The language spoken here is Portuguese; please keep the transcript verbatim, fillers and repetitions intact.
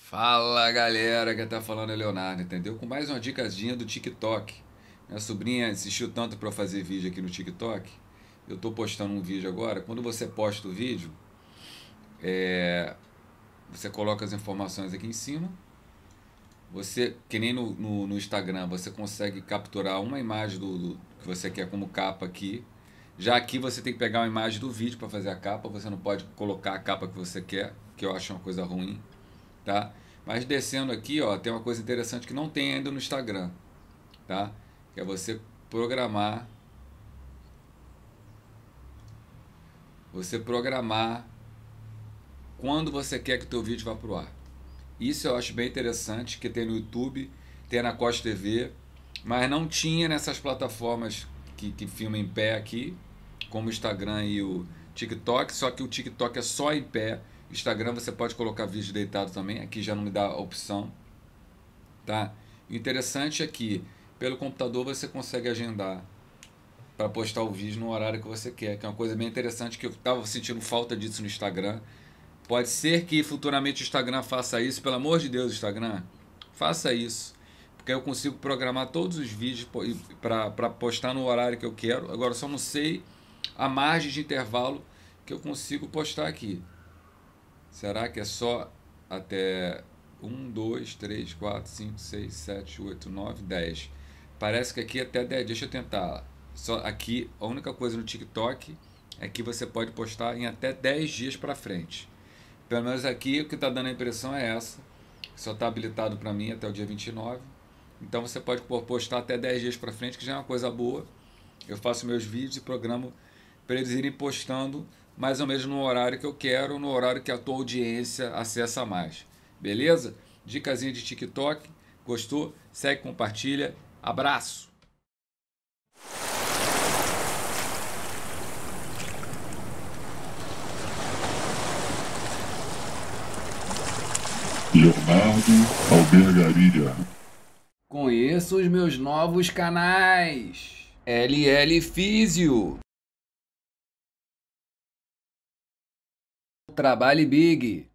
Fala galera, que tá falando é Leonardo, entendeu? Com mais uma dicasinha do TikTok. Minha sobrinha insistiu tanto para eu fazer vídeo aqui no TikTok. Eu tô postando um vídeo agora. Quando você posta o vídeo, você coloca as informações aqui em cima. Você, que nem no, no, no Instagram, você consegue capturar uma imagem do, do que você quer como capa aqui. Já aqui você tem que pegar uma imagem do vídeo para fazer a capa. Você não pode colocar a capa que você quer, que eu acho uma coisa ruim, tá? Mas descendo aqui, ó, tem uma coisa interessante que não tem ainda no Instagram, tá? Que é você programar, você programar quando você quer que o teu vídeo vá pro ar. Isso eu acho bem interessante, que tem no YouTube, tem na Costa T V, mas não tinha nessas plataformas que, que filmam em pé aqui, como o Instagram e o TikTok, só que o TikTok é só em pé. Instagram você pode colocar vídeo deitado também, aqui já não me dá a opção, tá? O interessante é que pelo computador você consegue agendar para postar o vídeo no horário que você quer, que é uma coisa bem interessante que eu estava sentindo falta disso no Instagram. Pode ser que futuramente o Instagram faça isso, pelo amor de Deus, Instagram, faça isso, porque eu consigo programar todos os vídeos para postar no horário que eu quero. Agora só não sei a margem de intervalo que eu consigo postar aqui. Será que é só até um, dois, três, quatro, cinco, seis, sete, oito, nove, dez? Parece que aqui é até dez. Deixa eu tentar. Só aqui, a única coisa no TikTok é que você pode postar em até dez dias para frente. Pelo menos aqui o que está dando a impressão é essa. Só está habilitado para mim até o dia vinte e nove. Então você pode postar até dez dias para frente, que já é uma coisa boa. Eu faço meus vídeos e programo para eles irem postando mais ou menos no horário que eu quero, no horário que a tua audiência acessa mais. Beleza? Dicasinha de TikTok. Gostou? Segue, compartilha. Abraço! Leonardo Albergaria. Conheça os meus novos canais. L L Físio. Trabalhe Big.